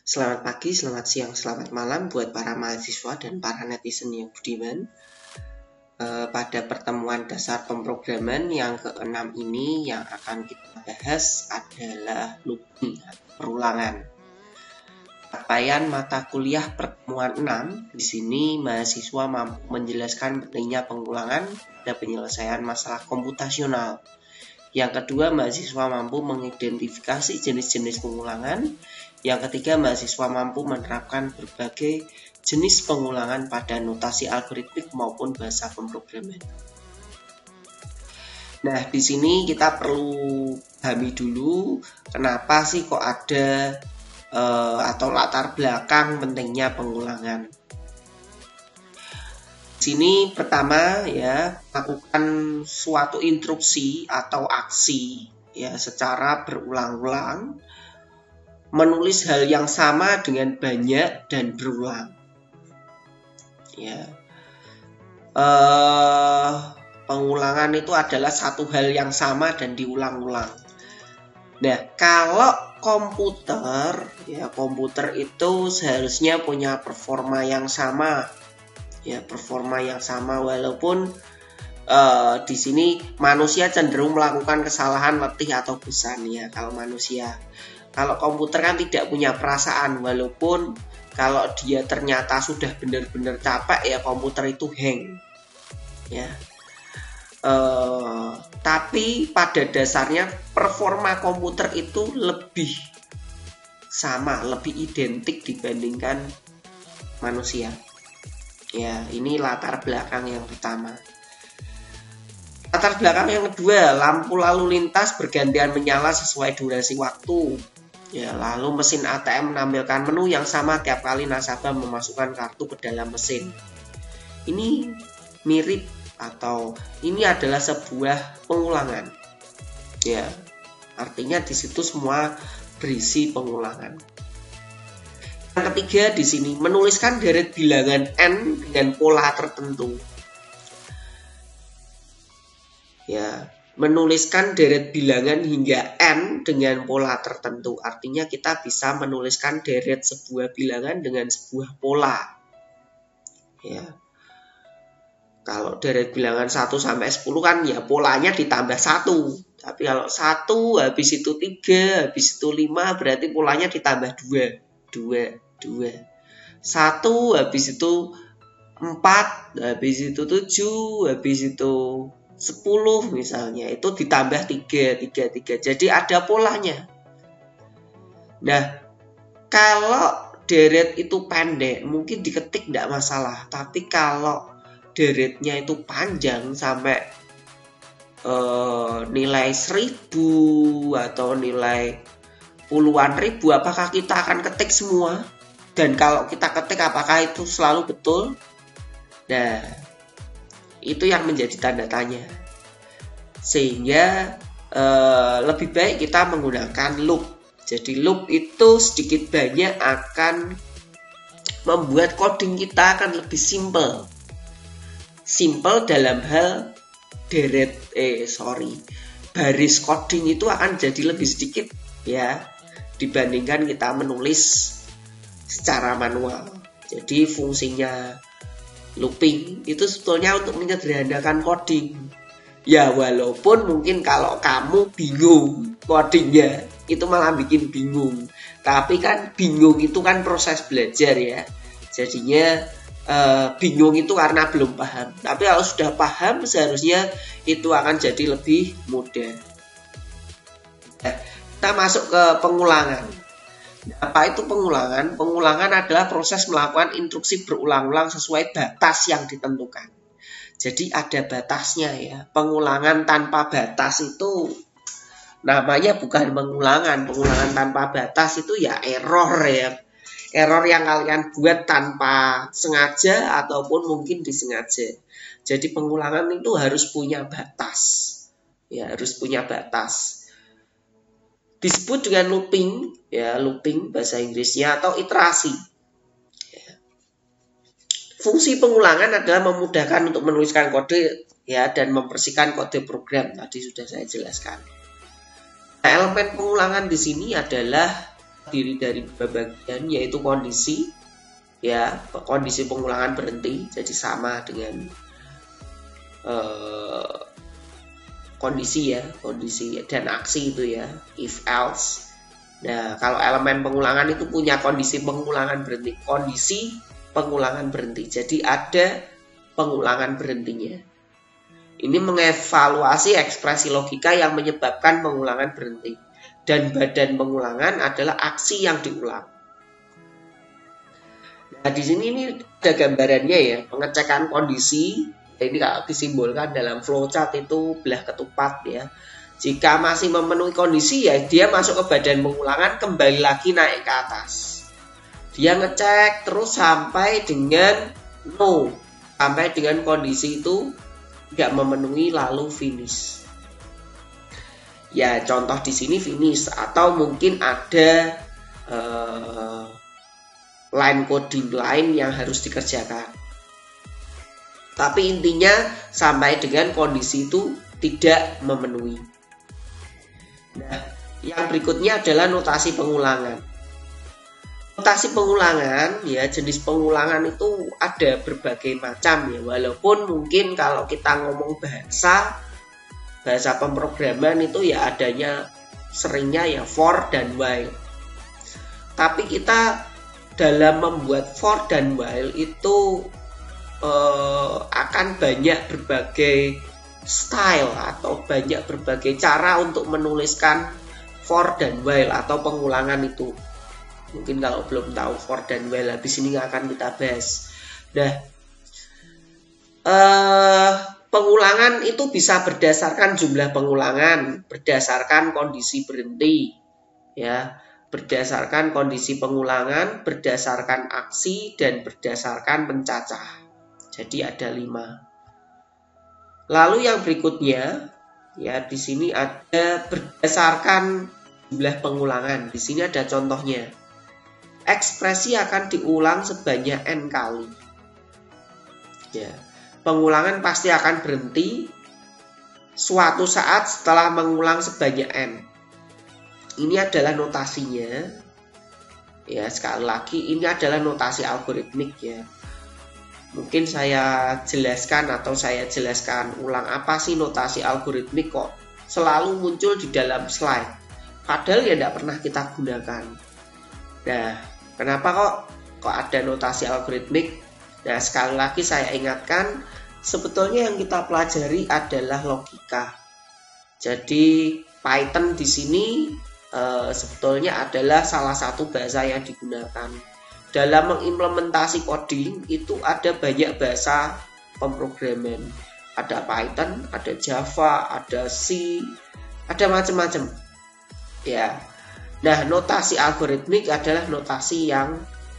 Selamat pagi, selamat siang, selamat malam buat para mahasiswa dan para netizen yang budiman. Pada pertemuan dasar pemrograman yang ke-6 ini yang akan kita bahas adalah looping, perulangan. Capaian mata kuliah pertemuan 6, di sini mahasiswa mampu menjelaskan pentingnya pengulangan dan penyelesaian masalah komputasional. Yang kedua, mahasiswa mampu mengidentifikasi jenis-jenis pengulangan. Yang ketiga, mahasiswa mampu menerapkan berbagai jenis pengulangan pada notasi algoritmik maupun bahasa pemrograman. Nah, di sini kita perlu pahami dulu kenapa sih kok ada atau latar belakang pentingnya pengulangan. Di sini pertama ya, lakukan suatu instruksi atau aksi ya secara berulang-ulang, menulis hal yang sama dengan banyak dan berulang. Ya, pengulangan itu adalah satu hal yang sama dan diulang-ulang. Nah, kalau komputer itu seharusnya punya performa yang sama. Ya, performa yang sama walaupun di sini manusia cenderung melakukan kesalahan letih atau bosan ya kalau manusia. Kalau komputer kan tidak punya perasaan, walaupun kalau dia ternyata sudah benar-benar capek ya komputer itu hang. Ya. Tapi pada dasarnya performa komputer itu lebih sama, lebih identik dibandingkan manusia. Ya, ini latar belakang yang pertama. Latar belakang yang kedua, lampu lalu lintas bergantian menyala sesuai durasi waktu. Ya, lalu mesin ATM menampilkan menu yang sama tiap kali nasabah memasukkan kartu ke dalam mesin. Ini mirip atau ini adalah sebuah pengulangan. Ya, artinya di situ semua berisi pengulangan. Yang ketiga di sini menuliskan deret bilangan n dengan pola tertentu. Ya, menuliskan deret bilangan hingga n dengan pola tertentu. Artinya kita bisa menuliskan deret sebuah bilangan dengan sebuah pola. Ya. Kalau deret bilangan 1 sampai 10 kan ya polanya ditambah 1. Tapi kalau 1 habis itu 3, habis itu 5 berarti polanya ditambah 2. 1 habis itu 4, habis itu 7, habis itu 10 misalnya, itu ditambah 3. Jadi ada polanya. Nah, kalau deret itu pendek mungkin diketik tidak masalah. Tapi kalau deretnya itu panjang sampai nilai 1000 atau nilai puluhan ribu, apakah kita akan ketik semua? Dan kalau kita ketik apakah itu selalu betul? Nah, itu yang menjadi tanda tanya. Sehingga lebih baik kita menggunakan loop. Jadi loop itu sedikit banyak akan membuat coding kita akan lebih simple. Simple dalam hal baris coding itu akan jadi lebih sedikit ya dibandingkan kita menulis secara manual. Jadi fungsinya looping itu sebetulnya untuk menyederhanakan coding. Ya walaupun mungkin kalau kamu bingung codingnya itu malah bikin bingung. Tapi kan bingung itu kan proses belajar ya. Jadinya bingung itu karena belum paham. Tapi kalau sudah paham seharusnya itu akan jadi lebih mudah. Kita masuk ke pengulangan. Apa itu pengulangan? Pengulangan adalah proses melakukan instruksi berulang-ulang sesuai batas yang ditentukan. Jadi ada batasnya ya. Pengulangan tanpa batas itu namanya bukan pengulangan. Pengulangan tanpa batas itu ya error ya. Error yang kalian buat tanpa sengaja ataupun mungkin disengaja. Jadi pengulangan itu harus punya batas. Ya, harus punya batas. Disebut dengan looping, ya looping bahasa Inggrisnya atau iterasi. Ya. Fungsi pengulangan adalah memudahkan untuk menuliskan kode ya dan membersihkan kode program. Tadi sudah saya jelaskan. Nah, elemen pengulangan di sini adalah terdiri dari dua bagian, yaitu kondisi, ya, kondisi pengulangan berhenti, jadi sama dengan kondisi, ya, kondisi dan aksi itu, ya, if else. Nah, kalau elemen pengulangan itu punya kondisi pengulangan berhenti, kondisi pengulangan berhenti, jadi ada pengulangan berhentinya. Ini mengevaluasi ekspresi logika yang menyebabkan pengulangan berhenti. Dan badan pengulangan adalah aksi yang diulang. Nah, di sini ini ada gambarannya, ya, pengecekan kondisi. Ini kalau disimbolkan dalam flowchart itu belah ketupat, ya. Jika masih memenuhi kondisi, ya dia masuk ke badan pengulangan, kembali lagi naik ke atas. Dia ngecek terus sampai dengan no, sampai dengan kondisi itu tidak memenuhi, lalu finish. Ya, contoh di sini finish, atau mungkin ada line coding lain yang harus dikerjakan. Tapi intinya sampai dengan kondisi itu tidak memenuhi. Nah, yang berikutnya adalah notasi pengulangan. Notasi pengulangan, ya, jenis pengulangan itu ada berbagai macam, ya, walaupun mungkin kalau kita ngomong bahasa pemrograman itu ya adanya seringnya ya for dan while. Tapi kita dalam membuat for dan while itu akan banyak berbagai style atau banyak berbagai cara untuk menuliskan for dan while atau pengulangan itu. Mungkin kalau belum tahu for dan while, habis ini akan kita bahas. Nah, pengulangan itu bisa berdasarkan jumlah pengulangan, berdasarkan kondisi berhenti, ya, berdasarkan kondisi pengulangan, berdasarkan aksi, dan berdasarkan pencacah. Jadi ada 5. Lalu yang berikutnya, ya, di sini ada berdasarkan jumlah pengulangan. Di sini ada contohnya. Ekspresi akan diulang sebanyak n kali. Ya, pengulangan pasti akan berhenti suatu saat setelah mengulang sebanyak n. Ini adalah notasinya. Ya, sekali lagi ini adalah notasi algoritmik, ya. Mungkin saya jelaskan ulang apa sih notasi algoritmik kok selalu muncul di dalam slide. Padahal ya tidak pernah kita gunakan. Nah, kenapa kok ada notasi algoritmik? Nah, sekali lagi saya ingatkan, sebetulnya yang kita pelajari adalah logika. Jadi Python di sini sebetulnya adalah salah satu bahasa yang digunakan. Dalam mengimplementasi coding itu ada banyak bahasa pemrograman. Ada Python, ada Java, ada C, ada macam-macam. Ya. Nah, notasi algoritmik adalah notasi yang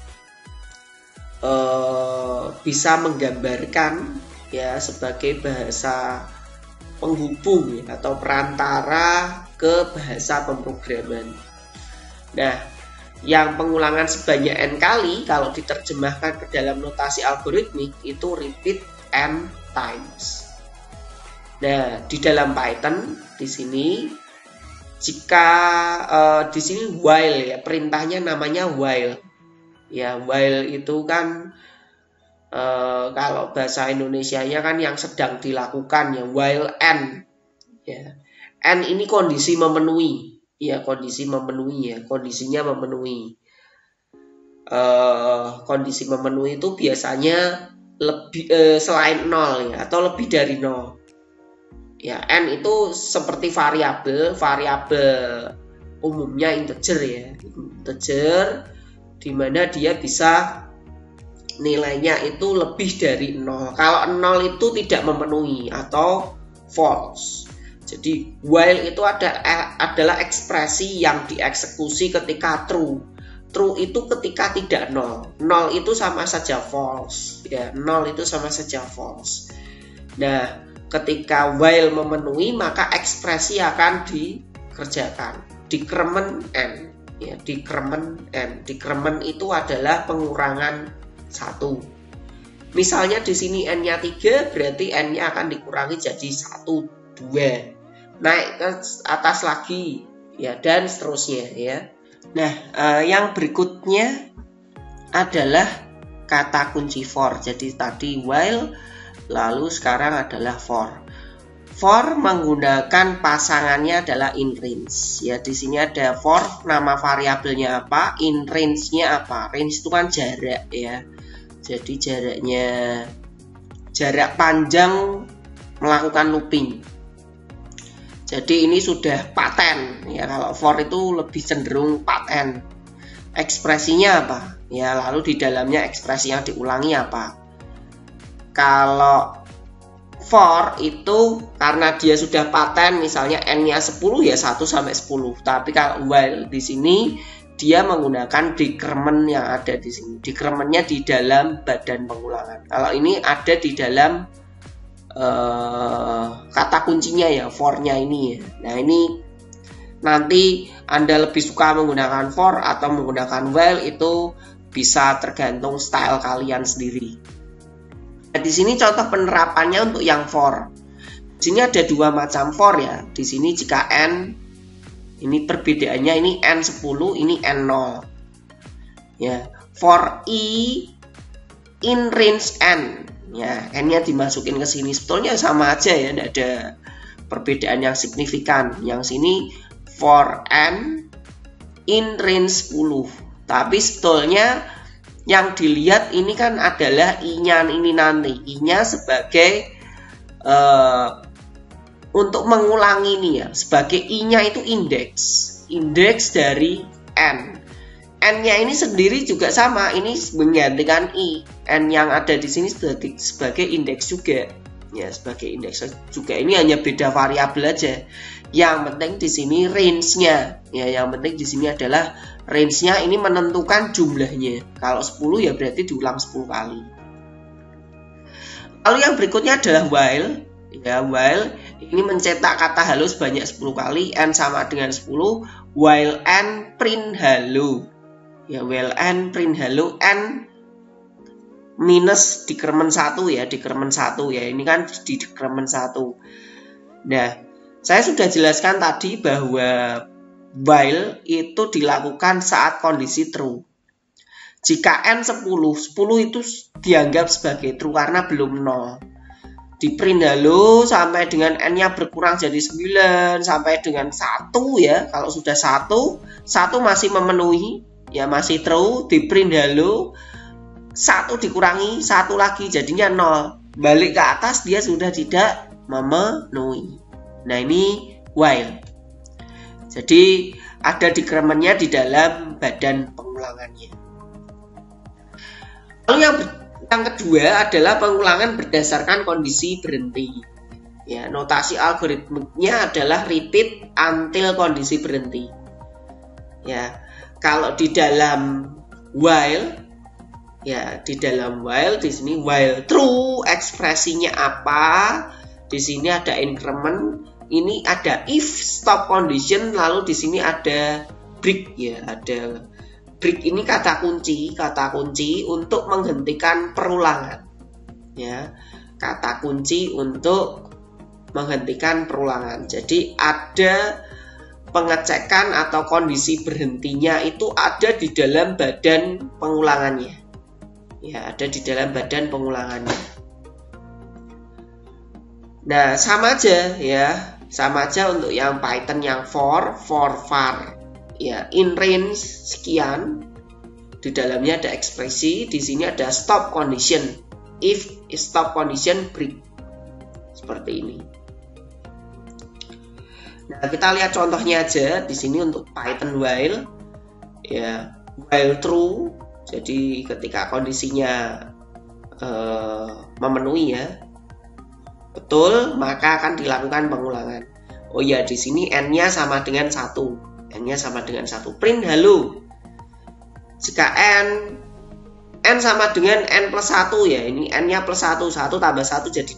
bisa menggambarkan, ya, sebagai bahasa penghubung, ya, atau perantara ke bahasa pemrograman. Nah, yang pengulangan sebanyak n kali kalau diterjemahkan ke dalam notasi algoritmik itu repeat n times. Nah, di dalam Python di sini jika di sini while, ya, perintahnya namanya while. Ya, while itu kan kalau bahasa Indonesianya kan yang sedang dilakukan, ya, while n. Ya. N ini kondisi memenuhi. Ya, kondisi memenuhi, ya, kondisinya memenuhi. Kondisi memenuhi itu biasanya lebih selain 0, ya, atau lebih dari 0. Ya, n itu seperti variabel umumnya integer, ya, integer di mana dia bisa nilainya itu lebih dari 0. Kalau 0 itu tidak memenuhi atau false. Jadi while itu adalah ekspresi yang dieksekusi ketika true. True itu ketika tidak 0. 0 itu sama saja false. Ya, 0 itu sama saja false. Nah, ketika while memenuhi maka ekspresi akan dikerjakan. Decrement n. Ya, decrement n. Decrement itu adalah pengurangan 1. Misalnya di sini n-nya 3, berarti n-nya akan dikurangi jadi 1, 2. Naik ke atas lagi, ya, dan seterusnya, ya. Nah, yang berikutnya adalah kata kunci for. Jadi tadi while, lalu sekarang adalah for. For menggunakan pasangannya adalah in range. Ya, di sini ada for, nama variabelnya apa, in range-nya apa. Range itu kan jarak ya. Jadi jarak panjang melakukan looping. Jadi ini sudah paten ya, kalau for itu lebih cenderung paten. Ekspresinya apa? Ya, lalu di dalamnya ekspresi yang diulangi apa? Kalau for itu karena dia sudah paten, misalnya n-nya 10 ya 1 sampai 10. Tapi kalau while di sini dia menggunakan decrement yang ada di sini. Decrementnya di dalam badan pengulangan. Kalau ini ada di dalam kata kuncinya ya, for-nya ini ya. Nah, ini nanti Anda lebih suka menggunakan for atau menggunakan while, itu bisa tergantung style kalian sendiri. Nah, di sini contoh penerapannya untuk yang for. Di sini ada dua macam for ya. Di sini jika n, ini perbedaannya, ini n10, ini n0. Ya, for i in range n. Ya, n-nya dimasukin ke sini. Sebetulnya sama aja ya, tidak ada perbedaan yang signifikan. Yang sini for n in range 10. Tapi sebetulnya yang dilihat ini kan adalah i-nya ini nanti. I-nya sebagai untuk mengulangi ini ya. Sebagai i-nya itu indeks dari n. N-nya ini sendiri juga sama, ini menggantikan i. N yang ada di sini sebagai indeks juga. Ya, sebagai indeks juga. Ini hanya beda variabel aja. Yang penting di sini range-nya. Ya, yang penting di sini adalah range-nya ini menentukan jumlahnya. Kalau 10 ya berarti diulang 10 kali. Lalu yang berikutnya adalah while. Ya, while ini mencetak kata halo sebanyak 10 kali. N sama dengan 10. While n print halo. Ya, while n print halo, n minus decrement 1 ya, decrement 1 ya. Ini kan di decrement 1. Nah, saya sudah jelaskan tadi bahwa while itu dilakukan saat kondisi true. Jika n 10 itu dianggap sebagai true karena belum 0. Di print halo sampai dengan n-nya berkurang jadi 9 sampai dengan 1 ya. Kalau sudah 1 masih memenuhi ya, masih true. Di print halo 1 dikurangi 1 lagi jadinya 0. Balik ke atas dia sudah tidak memenuhi. Nah, ini while. Jadi ada decrementnya di dalam badan pengulangannya. Lalu yang kedua adalah pengulangan berdasarkan kondisi berhenti. Ya, notasi algoritmiknya adalah repeat until kondisi berhenti. Ya, kalau di dalam while, ya di dalam while di sini while true ekspresinya apa? Di sini ada increment, ini ada if stop condition, lalu di sini ada break ya, ada break ini kata kunci untuk menghentikan perulangan. Ya, kata kunci untuk menghentikan perulangan. Jadi ada pengecekan atau kondisi berhentinya itu ada di dalam badan pengulangannya. Ya, ada di dalam badan pengulangannya. Nah, sama aja ya. Sama aja untuk yang Python yang for var. Ya, in range sekian. Di dalamnya ada ekspresi, di sini ada stop condition. If stop condition break. Seperti ini. Nah, kita lihat contohnya aja di sini untuk Python while. Ya, while true. Jadi ketika kondisinya memenuhi ya, betul, maka akan dilakukan pengulangan. Oh ya, di sini n-nya sama dengan 1. N-nya sama dengan 1. Print halo. Jika n sama dengan n plus 1 ya, ini n-nya plus 1. 1 tambah 1 jadi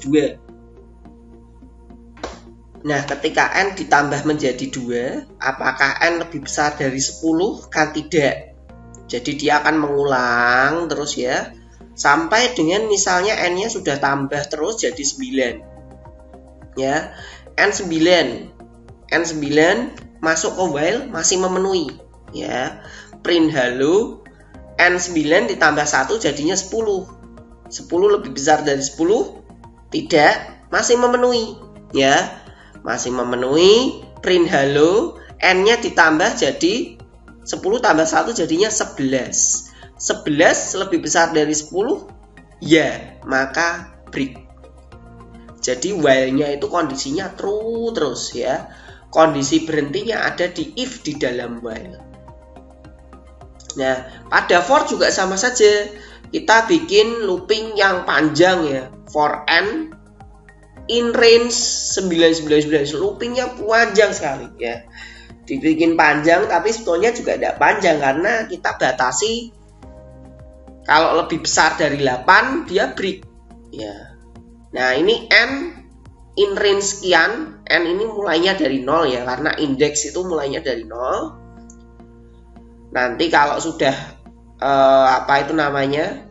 2. Nah, ketika n ditambah menjadi 2, apakah n lebih besar dari 10? Kan tidak. Jadi dia akan mengulang terus ya, sampai dengan misalnya n-nya sudah tambah terus jadi 9. Ya, N9 masuk ke while masih memenuhi. Ya, print halo N9 ditambah 1 jadinya 10. 10 lebih besar dari 10? Tidak, masih memenuhi. Ya, masih memenuhi. Print halo N-nya ditambah jadi 10 tambah 1 jadinya 11. 11 lebih besar dari 10? Ya, maka break. Jadi while-nya itu kondisinya true terus ya. Kondisi berhentinya ada di if di dalam while. Nah, pada for juga sama saja. Kita bikin looping yang panjang ya. For n in range 999. Loopingnya panjang sekali ya. Dibikin panjang tapi sebetulnya juga tidak panjang karena kita batasi kalau lebih besar dari 8 dia break ya. Nah, ini n in range sekian. N ini mulainya dari 0 ya, karena indeks itu mulainya dari 0. Nanti kalau sudah apa itu namanya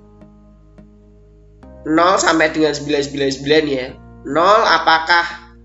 0 sampai dengan 999 ya. 0 apakah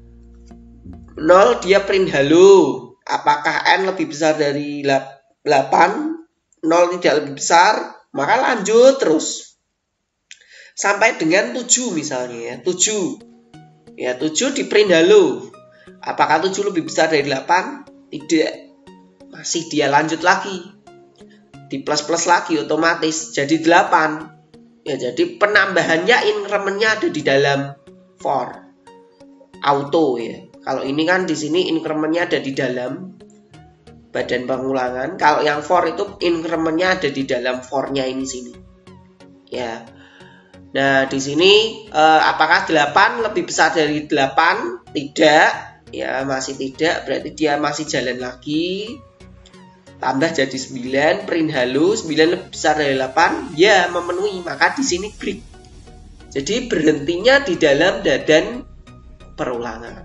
0 dia print halo. Apakah n lebih besar dari 8? 0 tidak lebih besar, maka lanjut terus. Sampai dengan 7 misalnya ya. 7. Ya, 7 di print halo. Apakah 7 lebih besar dari 8? Tidak. Masih dia lanjut lagi. Di plus-plus lagi otomatis jadi 8. Ya, jadi penambahannya incrementnya ada di dalam for auto ya. Kalau ini kan di sini incrementnya ada di dalam badan pengulangan. Kalau yang for itu incrementnya ada di dalam for-nya ini sini. Ya. Nah, di sini apakah 8 lebih besar dari 8? Tidak. Ya, masih tidak. Berarti dia masih jalan lagi. Tambah jadi 9, print halo, 9 lebih besar dari 8, ya memenuhi, maka di sini break. Jadi berhentinya di dalam dadan perulangan.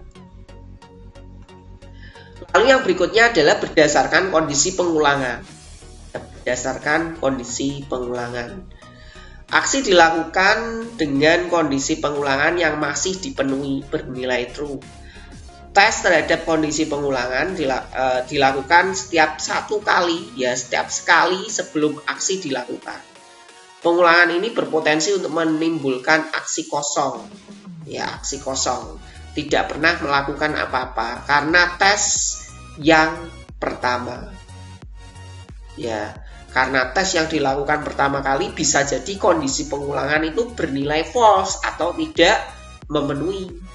Lalu yang berikutnya adalah berdasarkan kondisi pengulangan. Berdasarkan kondisi pengulangan. Aksi dilakukan dengan kondisi pengulangan yang masih dipenuhi bernilai true. Tes terhadap kondisi pengulangan dilakukan setiap satu kali, ya setiap sekali sebelum aksi dilakukan. Pengulangan ini berpotensi untuk menimbulkan aksi kosong, ya aksi kosong. Tidak pernah melakukan apa-apa karena tes yang pertama, ya karena tes yang dilakukan pertama kali bisa jadi kondisi pengulangan itu bernilai false atau tidak memenuhi.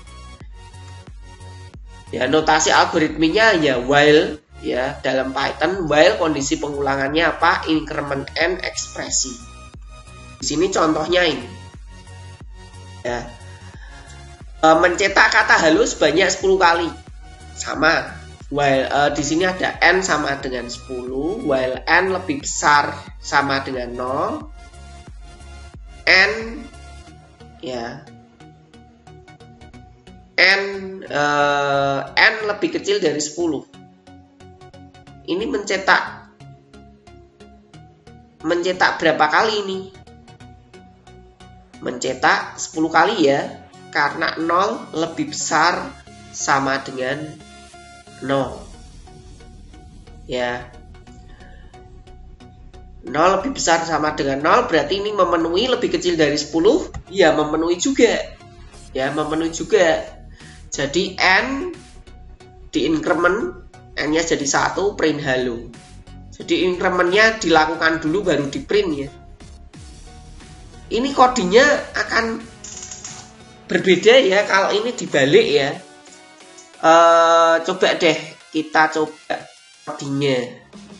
Ya, notasi algoritmenya ya while ya dalam Python while kondisi pengulangannya apa? Increment n ekspresi. Di sini contohnya ini. Ya. Mencetak kata halo sebanyak 10 kali. Sama. While di sini ada n sama dengan 10, while n lebih besar sama dengan 0. N ya N lebih kecil dari 10. Ini mencetak berapa kali ini? Mencetak 10 kali ya, karena 0 lebih besar sama dengan 0. Ya. 0 lebih besar sama dengan 0 berarti ini memenuhi lebih kecil dari 10? Ya, memenuhi juga. Ya, memenuhi juga. Jadi n di increment, n-nya jadi 1, print halo. Jadi incrementnya dilakukan dulu baru di print ya. Ini codingnya akan berbeda ya kalau ini dibalik ya. Coba deh kita coba codingnya.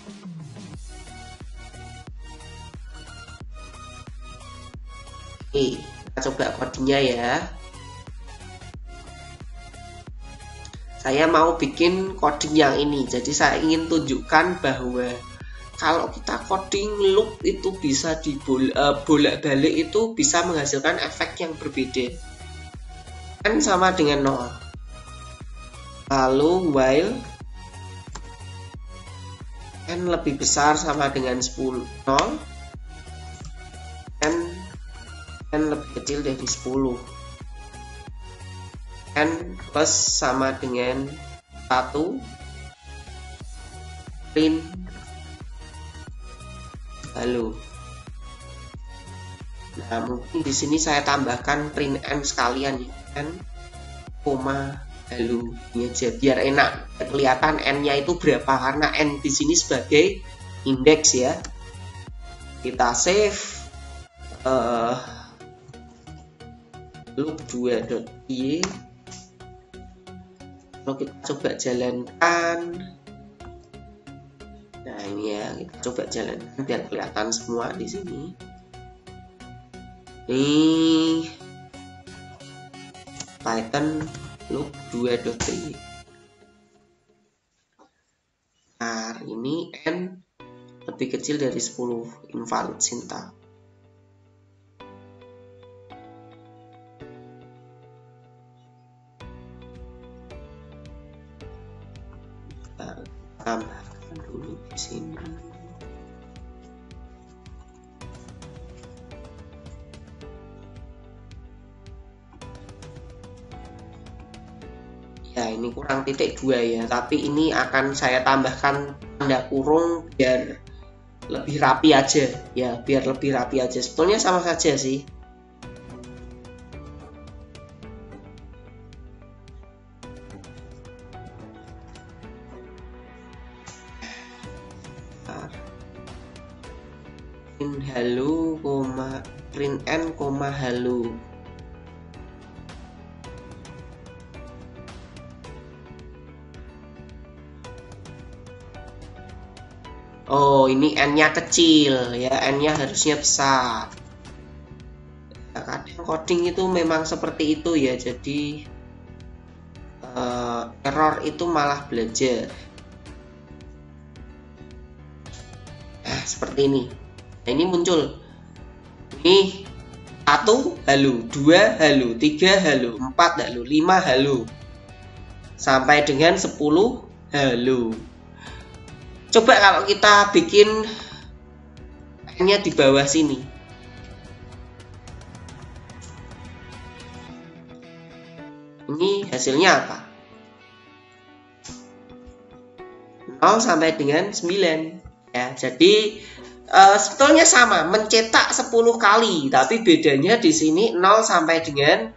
Oke, kita coba codingnya ya. Saya mau bikin coding yang ini. Jadi saya ingin tunjukkan bahwa kalau kita coding loop itu bisa bolak-balik itu bisa menghasilkan efek yang berbeda. N sama dengan 0. Lalu while n lebih besar sama dengan 10, 0. N lebih kecil dari 10. N plus sama dengan 1, print halo. Nah, mungkin di sini saya tambahkan print n sekalian ya, n, koma, halo ini aja biar enak kelihatan n-nya itu berapa, karena n di sini sebagai indeks ya. Kita save loop 2.y. Kalau kita coba jalankan, nah ini ya, kita coba jalankan biar kelihatan semua di sini. Ini Python loop 2.y. Nah, ini n lebih kecil dari 10, invalid syntax. Tambahkan dulu di sini. Ya, ini kurang titik 2 ya, tapi ini akan saya tambahkan tanda kurung biar lebih rapi aja ya, biar lebih rapi aja. Sebetulnya sama saja sih. Print halo, print n, halo. Oh, ini n-nya kecil ya, n-nya harusnya besar. Ya, kadang coding itu memang seperti itu ya, jadi error itu malah belajar. Nah, seperti ini. Nah, ini muncul. Ini 1 halo, 2 halo, 3 halo, 4 halo, 5 halo. Sampai dengan 10 halo. Coba kalau kita bikin n-nya di bawah sini. Ini hasilnya apa? 0 sampai dengan 9. Ya, jadi sebetulnya sama, mencetak 10 kali, tapi bedanya di sini 0 sampai dengan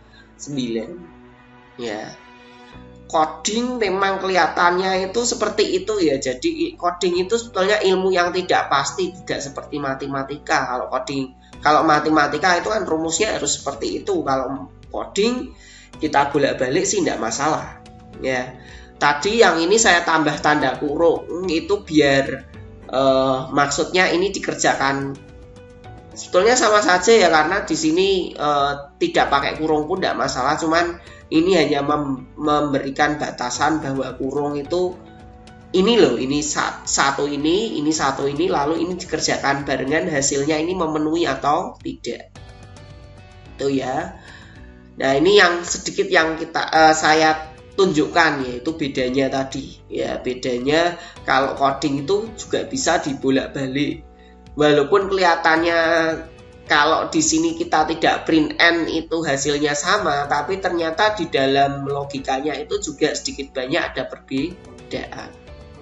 9. Ya. Coding memang kelihatannya itu seperti itu ya. Jadi coding itu sebetulnya ilmu yang tidak pasti, tidak seperti matematika. Kalau matematika itu kan rumusnya harus seperti itu. Kalau coding kita bolak-balik sih tidak masalah. Ya. Tadi yang ini saya tambah tanda kurung itu biar maksudnya ini dikerjakan. Sebetulnya sama saja ya, karena di sini tidak pakai kurung pun tidak masalah, cuman ini hanya memberikan batasan bahwa kurung itu ini loh, ini satu ini satu ini, lalu ini dikerjakan barengan, hasilnya ini memenuhi atau tidak. Itu ya. Nah, ini yang sedikit yang saya tunjukkan, yaitu bedanya tadi. Ya, bedanya kalau coding itu juga bisa dibolak-balik. Walaupun kelihatannya kalau di sini kita tidak print n itu hasilnya sama, tapi ternyata di dalam logikanya itu juga sedikit banyak ada perbedaan.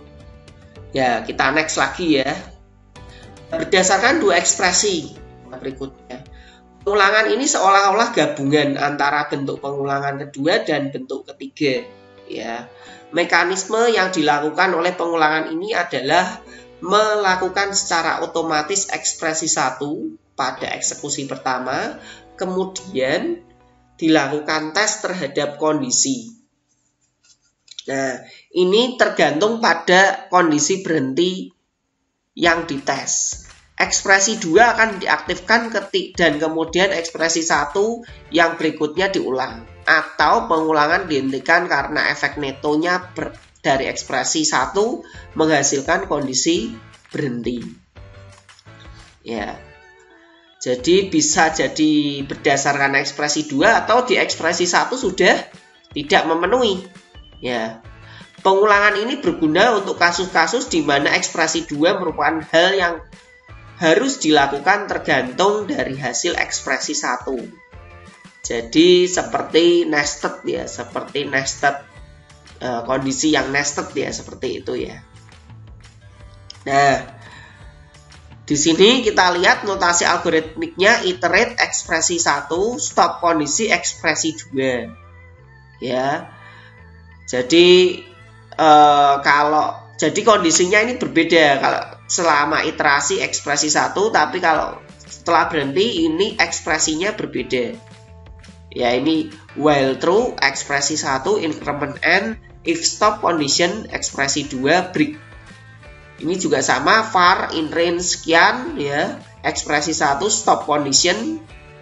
Ya, kita next lagi ya. Berdasarkan dua ekspresi berikutnya. Pengulangan ini seolah-olah gabungan antara bentuk pengulangan kedua dan bentuk ketiga. Ya, mekanisme yang dilakukan oleh pengulangan ini adalah melakukan secara otomatis ekspresi 1 pada eksekusi pertama, kemudian dilakukan tes terhadap kondisi. Nah, ini tergantung pada kondisi berhenti yang dites. Ekspresi 2 akan diaktifkan dan kemudian ekspresi 1 yang berikutnya diulang. Atau pengulangan dihentikan karena efek netonya dari ekspresi 1 menghasilkan kondisi berhenti. Ya. Jadi bisa jadi berdasarkan ekspresi 2 atau di ekspresi 1 sudah tidak memenuhi. Ya. Pengulangan ini berguna untuk kasus-kasus di mana ekspresi 2 merupakan hal yang harus dilakukan tergantung dari hasil ekspresi 1. Jadi seperti nested ya, seperti nested kondisi yang nested ya, seperti itu ya. Nah, Di sini kita lihat notasi algoritmiknya iterate ekspresi 1, stop kondisi ekspresi 2. Ya. Jadi jadi kondisinya ini berbeda kalau selama iterasi ekspresi 1, tapi kalau setelah berhenti ini ekspresinya berbeda. Ya, ini while true ekspresi 1 increment n, if stop condition ekspresi 2 break. Ini juga sama, var in range sekian, ya, ekspresi 1 stop condition,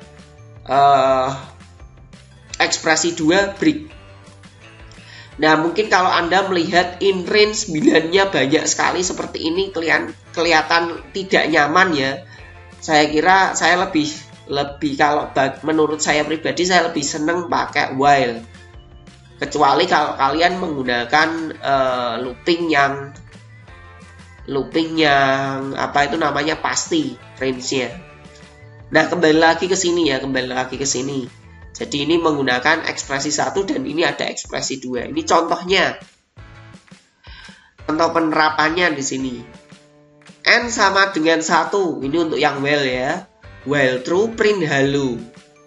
ekspresi 2 break. Nah, mungkin kalau Anda melihat in range 9-nya banyak sekali seperti ini, kelihatan tidak nyaman ya. Saya kira saya lebih kalau menurut saya pribadi, saya lebih senang pakai while. Kecuali kalau kalian menggunakan looping yang apa itu namanya pasti range-nya. Nah, kembali lagi ke sini. Jadi ini menggunakan ekspresi 1 dan ini ada ekspresi 2. Ini contohnya. Contoh penerapannya di sini. N sama dengan 1. Ini untuk yang while ya. While true print hello.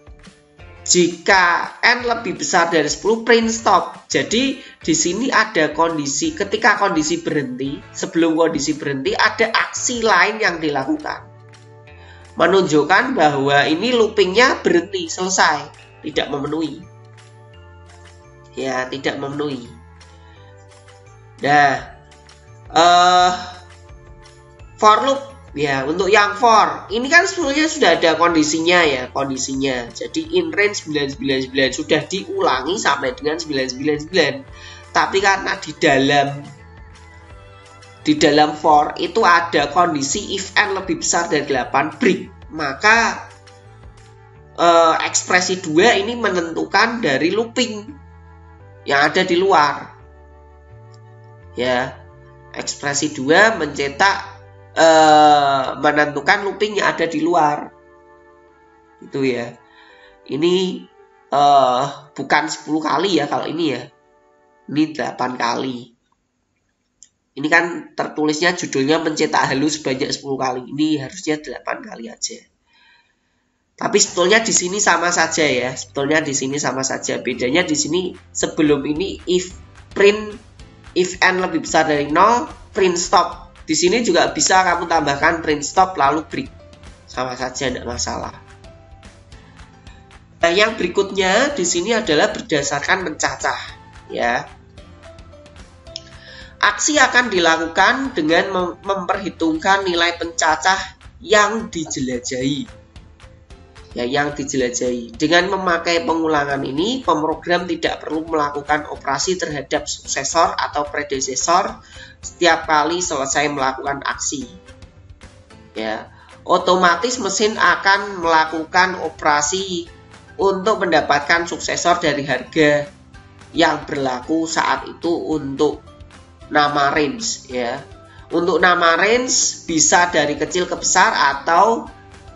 Jika n lebih besar dari 10 print stop. Jadi di sini ada kondisi, ketika kondisi berhenti, sebelum kondisi berhenti ada aksi lain yang dilakukan. Menunjukkan bahwa ini loopingnya berhenti, selesai, tidak memenuhi. Ya, tidak memenuhi. Nah, for loop. Ya, untuk yang for, ini kan sebetulnya sudah ada kondisinya ya, Jadi in range 999 sudah diulangi sampai dengan 999. Tapi karena di dalam for itu ada kondisi if n lebih besar dari 8 break, maka ekspresi 2 ini menentukan dari looping yang ada di luar. Ya, ekspresi 2 menentukan looping yang ada di luar. Itu ya. Ini bukan 10 kali ya kalau ini ya. Ini 8 kali. Ini kan tertulisnya judulnya mencetak halo sebanyak 10 kali. Ini harusnya 8 kali aja. Tapi sebetulnya di sini sama saja ya. Bedanya di sini sebelum ini if n lebih besar dari 0, print stop. Di sini juga bisa kamu tambahkan print stop lalu break. Sama saja, tidak masalah. Nah, yang berikutnya di sini adalah berdasarkan mencacah, ya. Aksi akan dilakukan dengan memperhitungkan nilai pencacah yang dijelajahi. Ya, yang dijelajahi. Dengan memakai pengulangan ini, pemrogram tidak perlu melakukan operasi terhadap suksesor atau predesesor setiap kali selesai melakukan aksi. Ya, otomatis mesin akan melakukan operasi untuk mendapatkan suksesor dari harga yang berlaku saat itu untuk nama range ya. Untuk nama range bisa dari kecil ke besar atau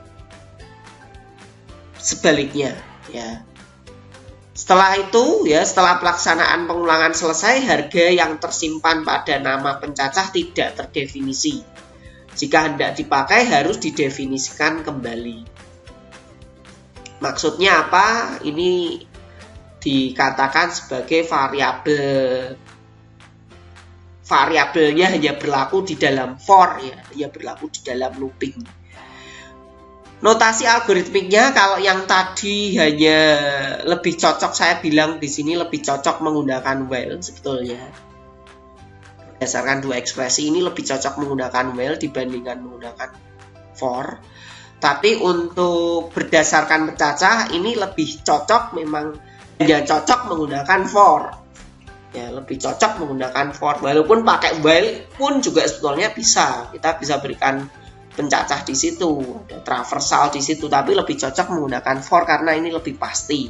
sebaliknya ya. Setelah itu ya, setelah pelaksanaan pengulangan selesai, harga yang tersimpan pada nama pencacah tidak terdefinisi. Jika hendak dipakai harus didefinisikan kembali. Maksudnya apa? Ini dikatakan sebagai variabel. Variabelnya hanya berlaku di dalam for ya, hanya berlaku di dalam looping. Notasi algoritmiknya kalau yang tadi hanya lebih cocok, saya bilang di sini lebih cocok menggunakan while sebetulnya. Berdasarkan dua ekspresi ini lebih cocok menggunakan while dibandingkan menggunakan for. Tapi untuk berdasarkan pencacah ini lebih cocok, memang hanya cocok menggunakan for. Ya, lebih cocok menggunakan for. Walaupun pakai while pun juga sebetulnya bisa. Kita bisa berikan pencacah di situ, ada traversal di situ, tapi lebih cocok menggunakan for karena ini lebih pasti.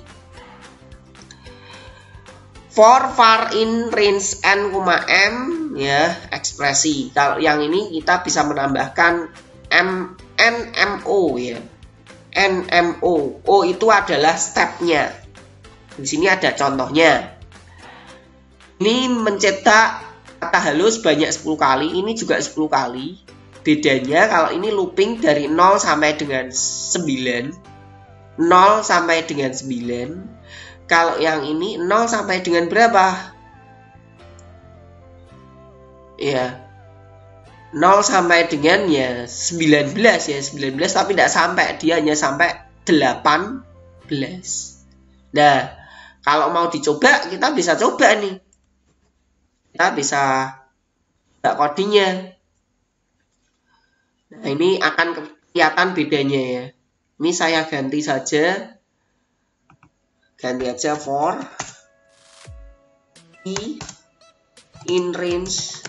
For var in range n, m ya, ekspresi. Kalau yang ini kita bisa menambahkan nmo ya. nmo. O itu adalah stepnya. Di sini ada contohnya. Ini mencetak kata halo sebanyak 10 kali, ini juga 10 kali. Bedanya kalau ini looping dari 0 sampai dengan 9. 0 sampai dengan 9. Kalau yang ini 0 sampai dengan berapa? Ya, 0 sampai dengan ya 19 ya, 19 tapi tidak sampai, dia hanya sampai 18. Nah, kalau mau dicoba kita bisa coba nih. Kita bisa buka codingnya. Nah, ini akan kelihatan bedanya ya. Ini saya ganti saja. Ganti aja for i in range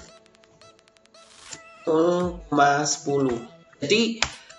0,10. Jadi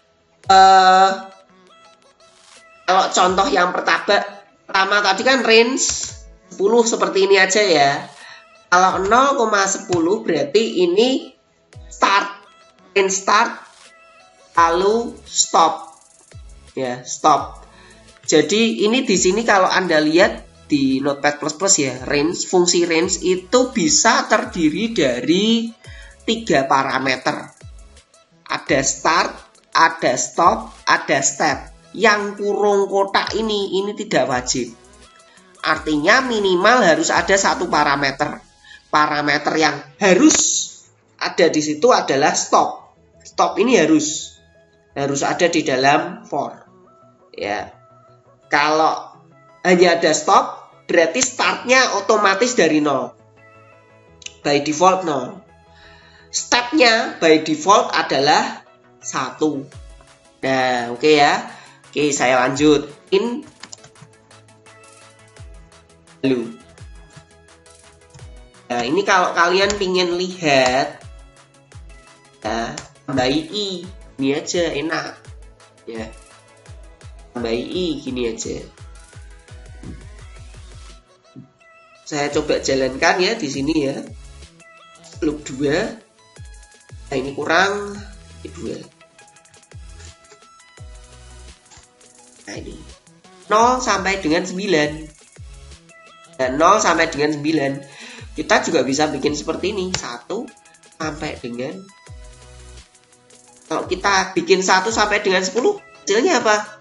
kalau contoh yang pertama tadi kan range 10 seperti ini aja ya. Kalau 0,10 berarti ini range start lalu stop. Ya, stop. Jadi ini di sini kalau Anda lihat di Notepad++ ya, fungsi range itu bisa terdiri dari 3 parameter. Ada start, ada stop, ada step. Yang kurung kotak ini tidak wajib. Artinya minimal harus ada 1 parameter. Parameter yang harus ada di situ adalah stop. Stop ini harus ada di dalam for. Ya. Kalau hanya ada stop, berarti startnya otomatis dari 0. By default 0. Stepnya by default adalah 1. Nah, oke ya. Oke, saya lanjut. Lalu. Nah, ini kalau kalian ingin lihat, ya, tambah i. Ini aja enak. Ya. Tambah i gini aja. Saya coba jalankan ya di sini ya. Loop 2. Nah, ini kurang 2. Nah, ini 0 sampai dengan 9. Dan 0 sampai dengan 9. Kita juga bisa bikin seperti ini. 1 sampai dengan, kalau kita bikin 1 sampai dengan 10, hasilnya apa?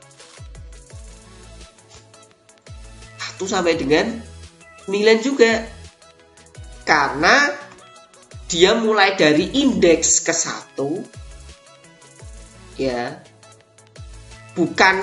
1 sampai dengan 9 juga. Karena dia mulai dari indeks ke 1. Ya. Bukan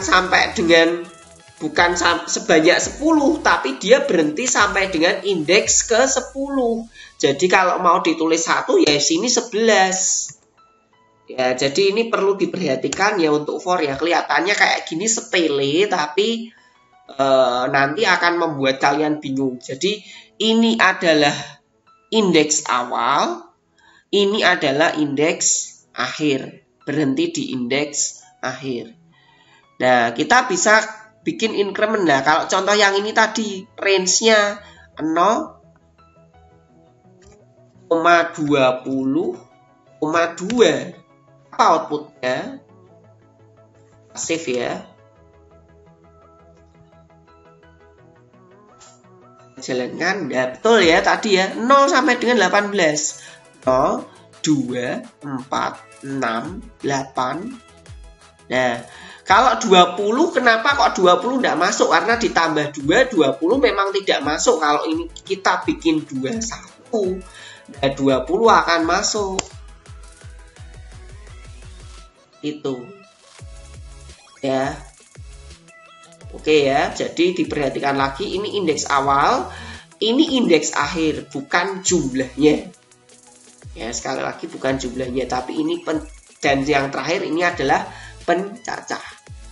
sebanyak 10, tapi dia berhenti sampai dengan indeks ke 10. Jadi kalau mau ditulis 1 ya sini 11. Ya, jadi ini perlu diperhatikan ya untuk for ya. Kelihatannya kayak gini sepele, tapi nanti akan membuat kalian bingung. Jadi ini adalah indeks awal, ini adalah indeks akhir. Berhenti di indeks akhir. Nah, kita bisa bikin increment. Nah, kalau contoh yang ini tadi range-nya 0,20,2. Apa outputnya? Save ya. Jalankan. Nah, betul ya tadi ya. 0 sampai dengan 18. 0, 2, 4, 6, 8. Nah, kalau 20 kenapa kok 20 tidak masuk? Karena ditambah 2, 20 memang tidak masuk. Kalau ini kita bikin 21, nah 20 akan masuk. Itu. Ya. Oke ya, jadi diperhatikan lagi ini indeks awal, ini indeks akhir, bukan jumlahnya. Ya, sekali lagi bukan jumlahnya, tapi ini dan yang terakhir ini adalah pencacah.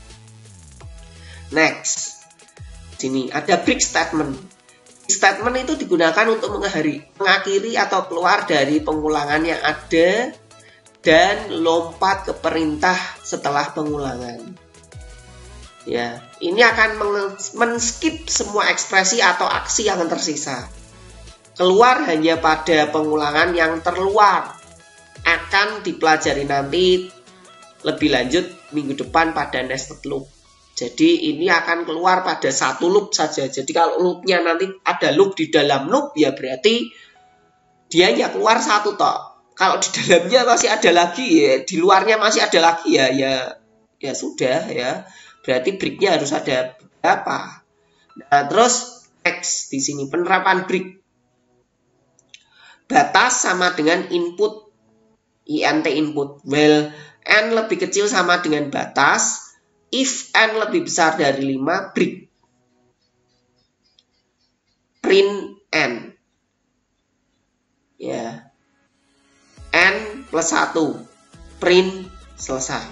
Next. Sini ada break statement. Break statement itu digunakan untuk mengakhiri atau keluar dari pengulangan yang ada dan lompat ke perintah setelah pengulangan. Ya, ini akan men-skip semua ekspresi atau aksi yang tersisa. Keluar hanya pada pengulangan yang terluar. Akan dipelajari nanti lebih lanjut minggu depan pada nested loop. Jadi ini akan keluar pada 1 loop saja. Jadi kalau loopnya nanti ada loop di dalam loop, ya berarti dia hanya keluar 1 toh. Kalau di dalamnya masih ada lagi ya, di luarnya masih ada lagi ya sudah ya. Berarti breaknya harus ada berapa. Nah, terus next di sini penerapan break. Batas sama dengan input, int input. Well, n lebih kecil sama dengan batas. If n lebih besar dari 5, break. Print n. Ya. N plus 1. Print, selesai.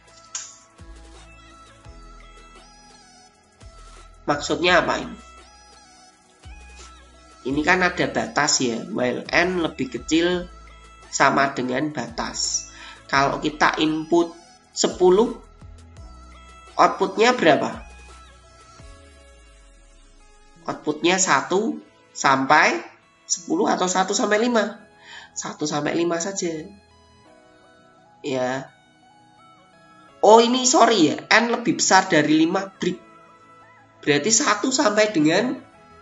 Maksudnya apa ini? Ini kan ada batas ya, while n lebih kecil sama dengan batas. Kalau kita input 10, outputnya berapa? Outputnya 1 sampai 10 atau 1 sampai 5? 1 sampai 5 saja. Ya. Oh, ini sorry ya, n lebih besar dari 5, break. Berarti 1 sampai dengan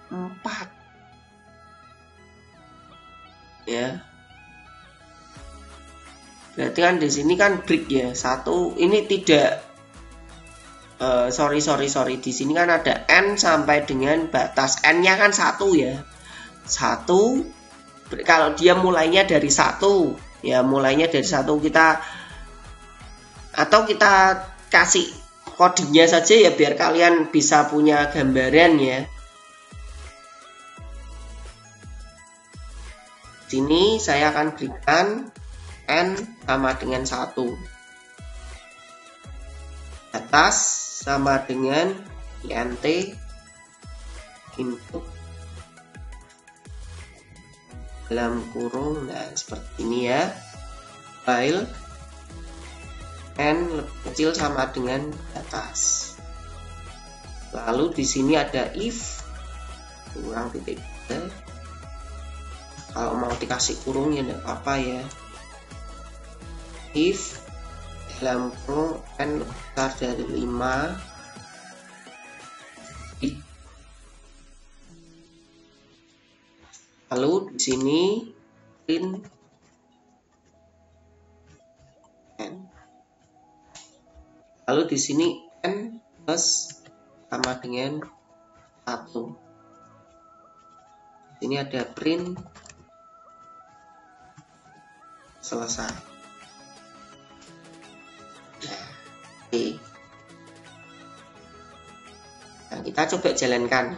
4. Ya. Berarti kan di sini kan break ya. 1 ini tidak sorry. Di sini kan ada n sampai dengan batas. N-nya kan 1 ya. 1. Kalau dia mulainya dari 1, ya mulainya dari 1 kita kasih kodenya saja ya biar kalian bisa punya gambaran ya. Sini saya akan berikan n sama dengan 1. Batas sama dengan int input dalam kurung, nah seperti ini ya. While n lebih kecil sama dengan batas. Lalu di sini ada if kurang titik. Kalau mau dikasih kurung ya tidak apa-apa ya. If dalam kurung n lebih besar dari 5, lalu di sini print n. Lalu di sini n plus sama dengan 1. Ini ada print, selesai. Nah, oke. Nah, kita coba jalankan.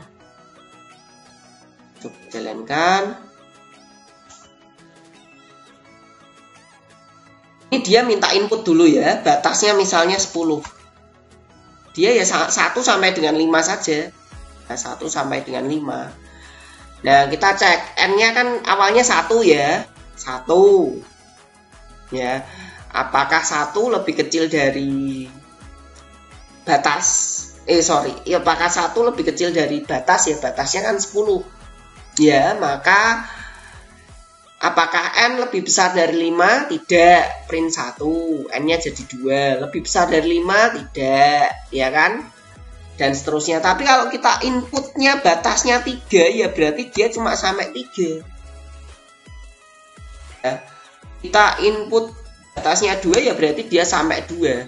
Ini dia minta input dulu ya, batasnya misalnya 10. Dia ya 1 sampai dengan 5 saja. Nah, 1 sampai dengan 5. Nah, kita cek n-nya kan awalnya 1 ya. 1. Ya. Apakah 1 lebih kecil dari batas? Apakah 1 lebih kecil dari batas ya? Batasnya kan 10. Ya, maka apakah n lebih besar dari 5? Tidak, print 1. N-nya jadi 2. Lebih besar dari 5? Tidak, ya kan? Dan seterusnya. Tapi kalau kita inputnya batasnya 3, ya berarti dia cuma sampai 3. Ya. Kita input batasnya 2, ya berarti dia sampai 2.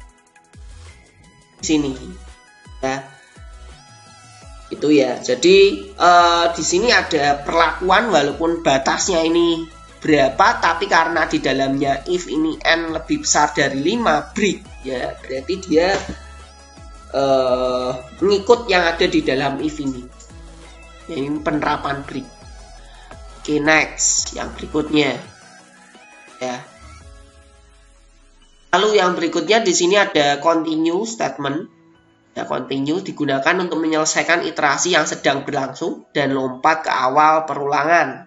Di sini. Ya. Itu ya. Jadi di sini ada perlakuan walaupun batasnya ini berapa, tapi karena di dalamnya if ini n lebih besar dari 5, break ya, berarti dia ngikut yang ada di dalam if ini. Ya, ini penerapan break. Oke, next yang berikutnya ya. Lalu yang berikutnya di sini ada continue statement. Ya, continue digunakan untuk menyelesaikan iterasi yang sedang berlangsung dan lompat ke awal perulangan.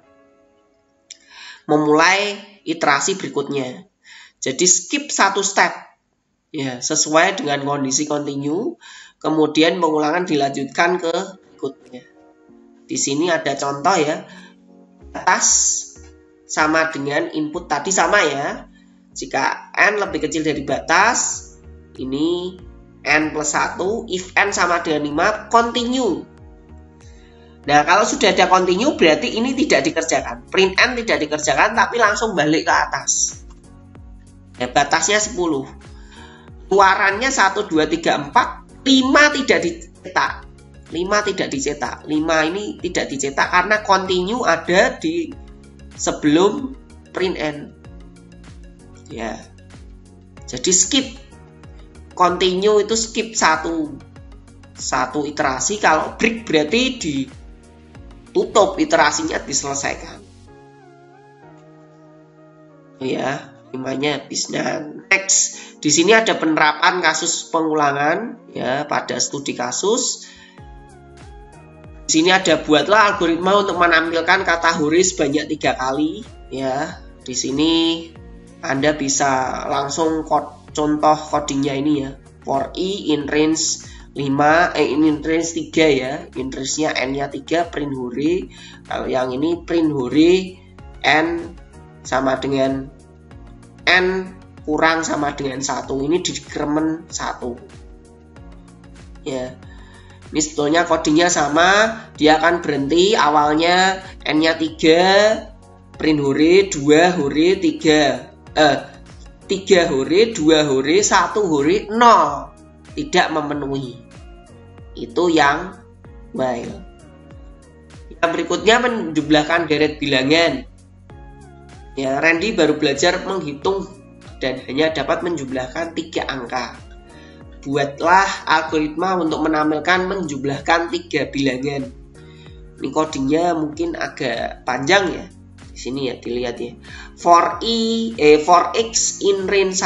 Memulai iterasi berikutnya. Jadi skip satu step. Ya, sesuai dengan kondisi continue, kemudian pengulangan dilanjutkan ke berikutnya. Di sini ada contoh ya. Batas sama dengan input tadi sama ya. Jika n lebih kecil dari batas, ini n plus 1, if n sama dengan 5, continue. Nah, kalau sudah ada continue berarti ini tidak dikerjakan. Print n tidak dikerjakan tapi langsung balik ke atas. Ya, batasnya 10. Keluarannya 1, 2, 3, 4. 5 tidak dicetak. 5 tidak dicetak. 5 ini tidak dicetak karena continue ada di sebelum print n. Ya. Jadi skip. Continue itu skip satu iterasi. Kalau break berarti ditutup, iterasinya diselesaikan. Ya, 5-nya habis. Nah, next. Di sini ada penerapan kasus pengulangan ya pada studi kasus. Di sini ada buatlah algoritma untuk menampilkan kata hore sebanyak 3 kali ya. Di sini Anda bisa langsung contoh codingnya ini ya. For i in range 5, in range 3 ya. In range-nya n-nya 3, print hore. Kalau yang ini print hore n sama dengan n kurang sama dengan 1. Ini dikremen 1. Ya. Ini sebetulnya codingnya sama. Dia akan berhenti awalnya n-nya 3, print hore 2 hore 3. 3 hore, 2 hore, 1 hore, 0. Tidak memenuhi. Itu yang while. Yang berikutnya menjumlahkan deret bilangan. Ya, Randy baru belajar menghitung dan hanya dapat menjumlahkan 3 angka. Buatlah algoritma untuk menampilkan menjumlahkan 3 bilangan. Ini codingnya mungkin agak panjang ya. Di sini ya dilihat ya. For x in range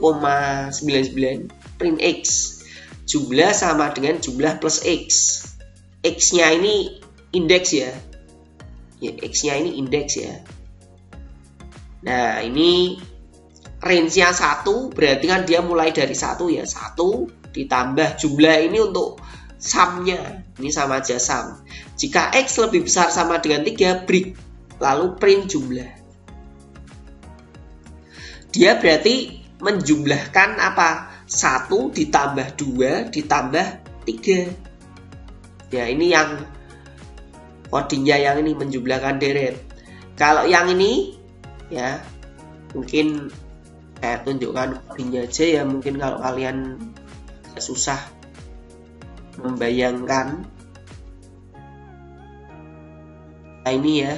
1,99 print x. Jumlah sama dengan jumlah plus x. X-nya ini indeks ya. Ya, X-nya ini indeks ya. Nah, ini range-nya 1 berarti kan dia mulai dari 1 ya. 1 ditambah jumlah ini untuk sum-nya. Ini sama aja sum. Jika X lebih besar sama dengan 3, break. Lalu print jumlah. Dia berarti menjumlahkan apa? 1 ditambah 2 ditambah 3. Ya, ini yang codingnya yang ini menjumlahkan deret. Kalau yang ini ya mungkin saya tunjukkan codingnya aja ya, mungkin kalau kalian agak susah membayangkan. Nah, ini ya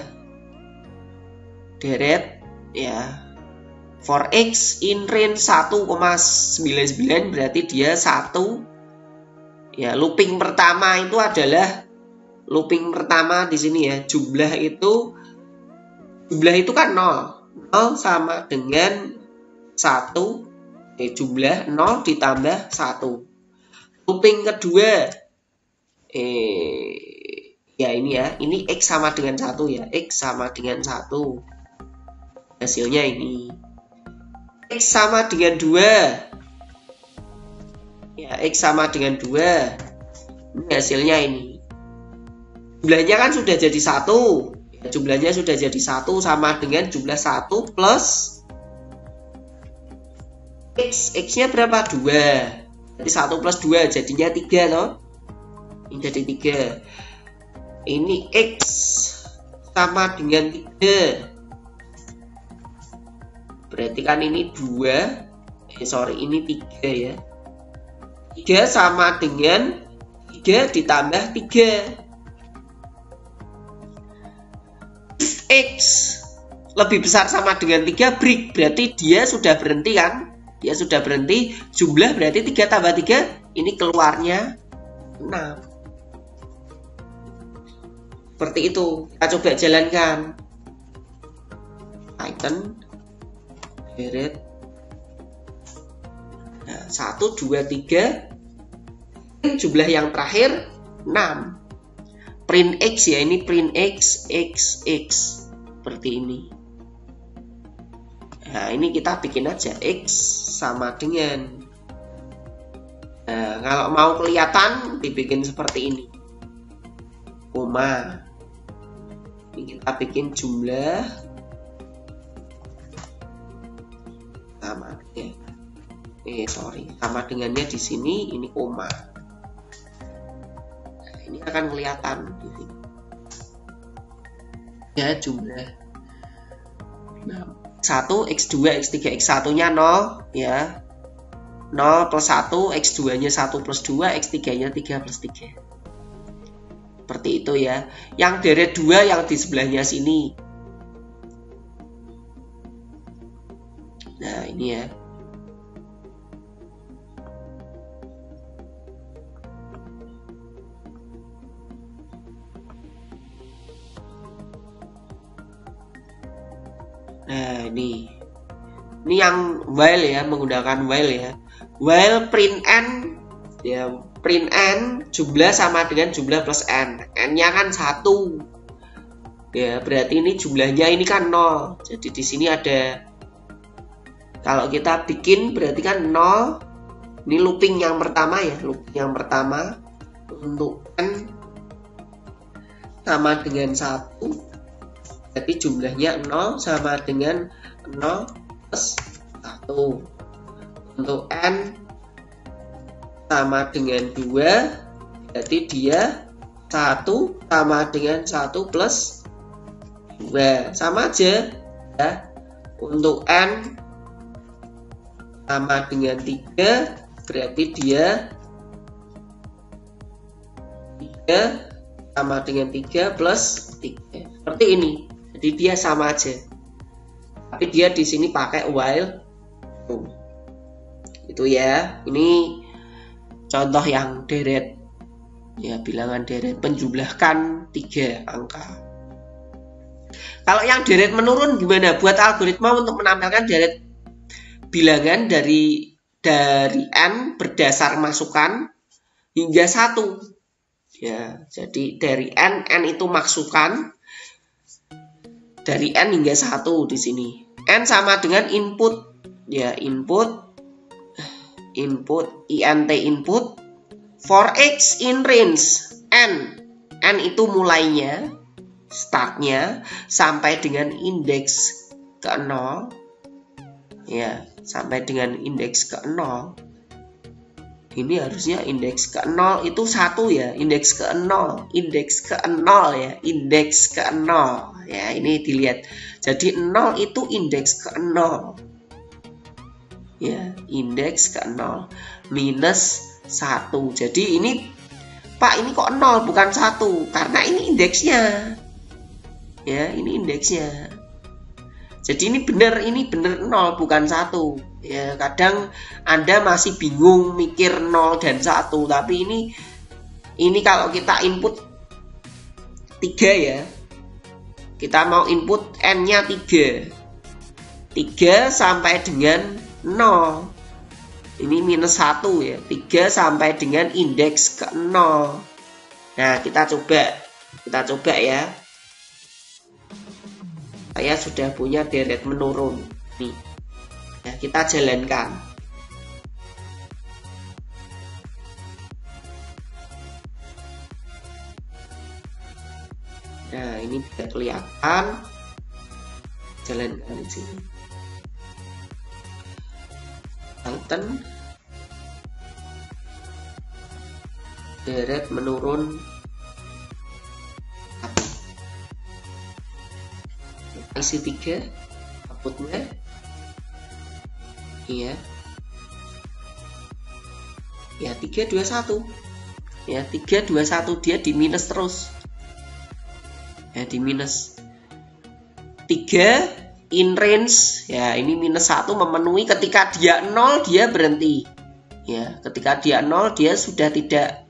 deret ya. For x in range 1,99 berarti dia 1 ya. Looping pertama itu adalah looping pertama di sini ya. Jumlah itu kan 0. 0 sama dengan 1. Jumlah 0 ditambah 1. Looping kedua ya ini ya. Ini x sama dengan 1 ya. X sama dengan 1. Hasilnya ini. X sama dengan 2. Ya, X sama dengan 2. Ini hasilnya ini. Jumlahnya kan sudah jadi 1. Ya, jumlahnya sudah jadi 1 sama dengan jumlah 1 plus X. X-nya berapa? 2. Jadi 1 plus 2 jadinya 3 loh. Ini jadi 3. Ini X sama dengan 3. Berarti kan ini 2. Ini 3 ya. 3 sama dengan 3 ditambah 3. X lebih besar sama dengan 3, break. Berarti dia sudah berhenti kan? Dia sudah berhenti. Jumlah berarti 3 tambah 3. Ini keluarnya 6. Seperti itu. Kita coba jalankan. Python deret. Nah, 1, 2, 3. Jumlah yang terakhir 6. Print X ya. Ini print X, X, X. Seperti ini. Nah, ini kita bikin aja X sama dengan. Nah, kalau mau kelihatan dibikin seperti ini. Koma. Ini kita bikin jumlah sama ya. Sama dengannya di sini ini koma. Nah, ini akan kelihatan di sini. ya jumlah. Nah, 1, X2, X3, X1 nya 0 ya, 0 plus 1, X2 nya 1 plus 2, X3 nya 3 plus 3. Seperti itu ya. Yang deret 2 yang di sebelahnya sini. Nah ini ya. Nah ini yang while ya, menggunakan while ya. While print n ya, print n jumlah sama dengan jumlah plus n. N-nya kan 1. Ya, berarti ini jumlahnya ini kan 0. Jadi di sini ada, kalau kita bikin berarti kan 0. Ini looping yang pertama ya, looping yang pertama untuk n sama dengan 1. Berarti jumlahnya 0 sama dengan 0 plus 1. Untuk n sama dengan 2, berarti dia 1 sama dengan 1 plus 2. Sama aja ya. Untuk n sama dengan 3, berarti dia 3 sama dengan 3 plus 3. Seperti ini. Jadi dia sama aja. Tapi dia di sini pakai while. Itu ya. Ini contoh yang deret. Ya, bilangan deret menjumlahkan 3 angka. Kalau yang deret menurun gimana? Buat algoritma untuk menampilkan deret bilangan dari n berdasar masukan hingga 1. Ya, jadi dari n itu masukan dari n hingga 1 di sini. N sama dengan input ya, input int input for x in range n itu mulainya, startnya sampai dengan indeks ke 0 ya, sampai dengan indeks ke 0. Ini harusnya indeks ke 0 itu 1 ya, indeks ke 0 ya, indeks ke 0 ya, ini dilihat. Jadi 0 itu indeks ke 0 ya, indeks ke 0 minus 1. Jadi ini Pak, ini kok 0 bukan 1, karena ini indeksnya ya, ini indeksnya. Jadi ini benar 0 bukan 1 ya. Kadang Anda masih bingung mikir 0 dan 1, tapi ini kalau kita input 3 ya, kita mau input n-nya 3 sampai dengan 0, ini minus 1 ya, 3 sampai dengan indeks ke 0. Nah kita coba ya. Saya sudah punya deret menurun nih ya, kita jalankan. Nah ini bisa kelihatan, jalankan di sini. Python deret menurun isi 3 outputnya iya ya, 321 ya, 321 dia di minus terus ya, di minus 3 in range ya, ini minus 1 memenuhi. Ketika dia 0 dia berhenti ya, ketika dia 0 dia sudah tidak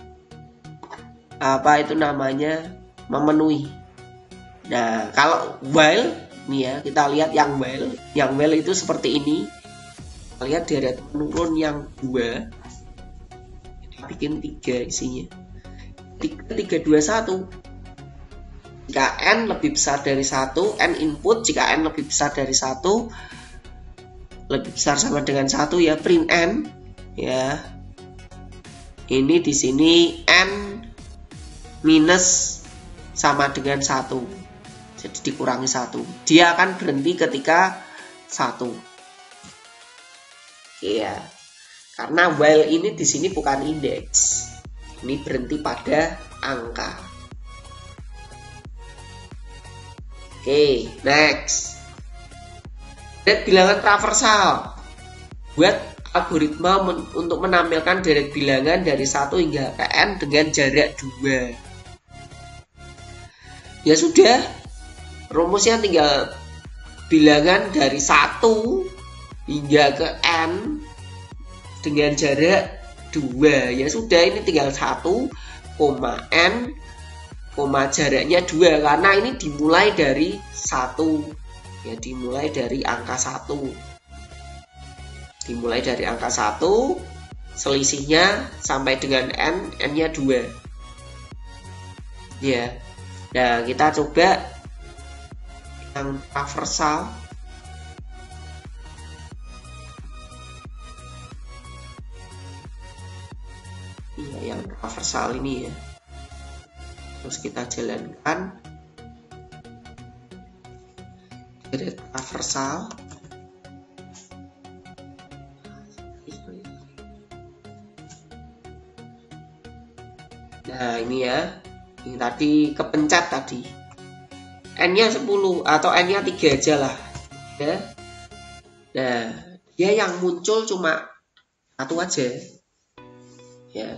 apa itu namanya memenuhi. Nah, kalau while nih ya, kita lihat yang while itu seperti ini. Kita lihat deret menurun yang 2. Kita bikin 3 isinya. 321. Jika n lebih besar dari 1, n input, jika n lebih besar dari 1, lebih besar sama dengan 1 ya, print n ya. Ini di sini n minus sama dengan 1. Jadi dikurangi 1. Dia akan berhenti ketika 1. Iya. Karena while ini di sini bukan indeks. Ini berhenti pada angka. Oke, next. Deret bilangan traversal. Buat algoritma untuk menampilkan deret bilangan dari 1 hingga ke n dengan jarak 2. Ya sudah, rumusnya tinggal bilangan dari 1 hingga ke n dengan jarak 2. Ya sudah, ini tinggal 1, n, jaraknya 2, karena ini dimulai dari 1. Ya, dimulai dari angka 1. Dimulai dari angka 1, selisihnya sampai dengan n-nya 2. Ya. Nah, kita coba yang traversal. Iya, yang traversal ini ya. Terus kita jalankan deret traversal. Nah, ini ya. Ini tadi kepencet tadi. N-nya 10 atau N-nya 3 aja lah. Ya. Nah, dia yang muncul cuma 1 aja. Ya.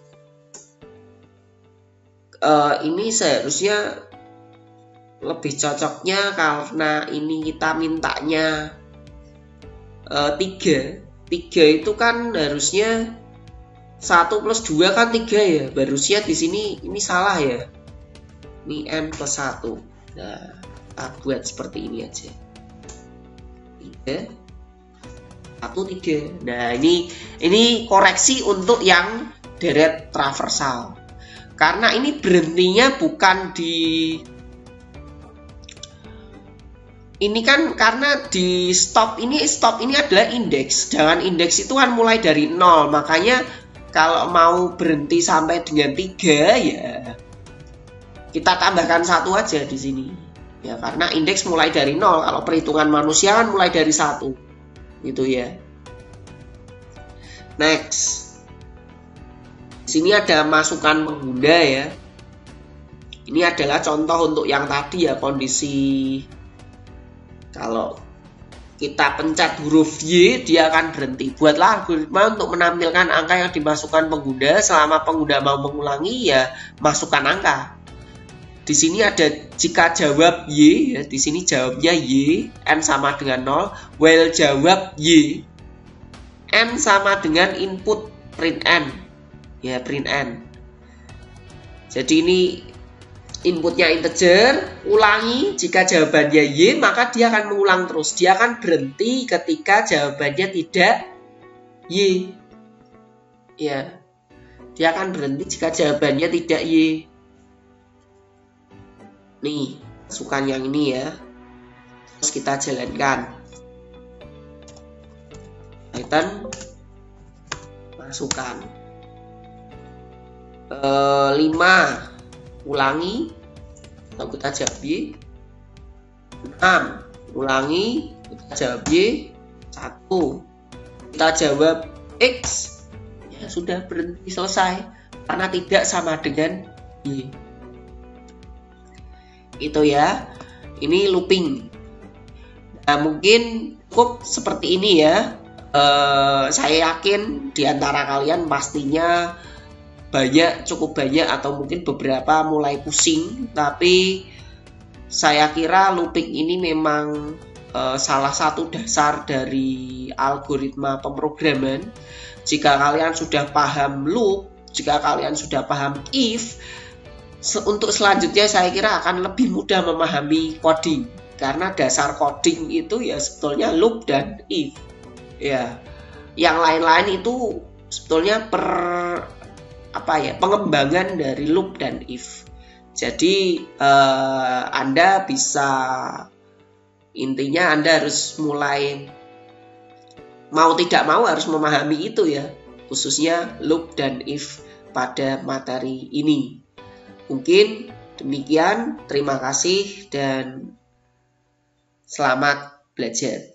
Ini seharusnya lebih cocoknya karena ini kita mintanya 3. 3 itu kan harusnya 1 plus 2 kan 3 ya. Harusnya di sini ini salah ya. Ini n plus 1. Nah, kita buat seperti ini aja. 3 1 3. Nah, ini koreksi untuk yang deret traversal. Karena ini berhentinya bukan di ini kan, karena di stop ini adalah indeks. Sedangkan indeks itu kan mulai dari 0. Makanya kalau mau berhenti sampai dengan 3 ya kita tambahkan 1 aja di sini. Ya, karena indeks mulai dari 0. Kalau perhitungan manusia kan mulai dari 1. Gitu ya. Next. Di sini ada masukan pengguna ya. Ini adalah contoh untuk yang tadi ya, kondisi kalau kita pencet huruf Y, dia akan berhenti. Buatlah algoritma untuk menampilkan angka yang dimasukkan pengguna. Selama pengguna mau mengulangi, ya masukkan angka. Di sini ada jika jawab Y, ya, di sini jawabnya Y, N sama dengan 0. While jawab Y, N sama dengan input print N. Ya, print N. Jadi ini inputnya integer, ulangi jika jawabannya Y, maka dia akan mengulang terus. Dia akan berhenti ketika jawabannya tidak Y. Ya. Dia akan berhenti jika jawabannya tidak Y. Nih, masukkan yang ini ya. Terus kita jalankan. Python masukkan 5, ulangi, atau kita jawab Y. 6, ulangi, kita jawab Y. 1, kita jawab X. Ya sudah, berhenti, selesai, karena tidak sama dengan Y. Itu ya, ini looping. Nah, mungkin cukup seperti ini ya. Saya yakin di antara kalian pastinya cukup banyak atau mungkin beberapa mulai pusing, tapi saya kira looping ini memang salah satu dasar dari algoritma pemrograman. Jika kalian sudah paham loop, jika kalian sudah paham if, untuk selanjutnya saya kira akan lebih mudah memahami coding, karena dasar coding itu ya sebetulnya loop dan if. Ya, yang lain-lain itu sebetulnya pengembangan dari loop dan if. Jadi Anda bisa, intinya Anda harus mulai mau tidak mau harus memahami itu ya, khususnya loop dan if pada materi ini. Mungkin demikian, terima kasih dan selamat belajar.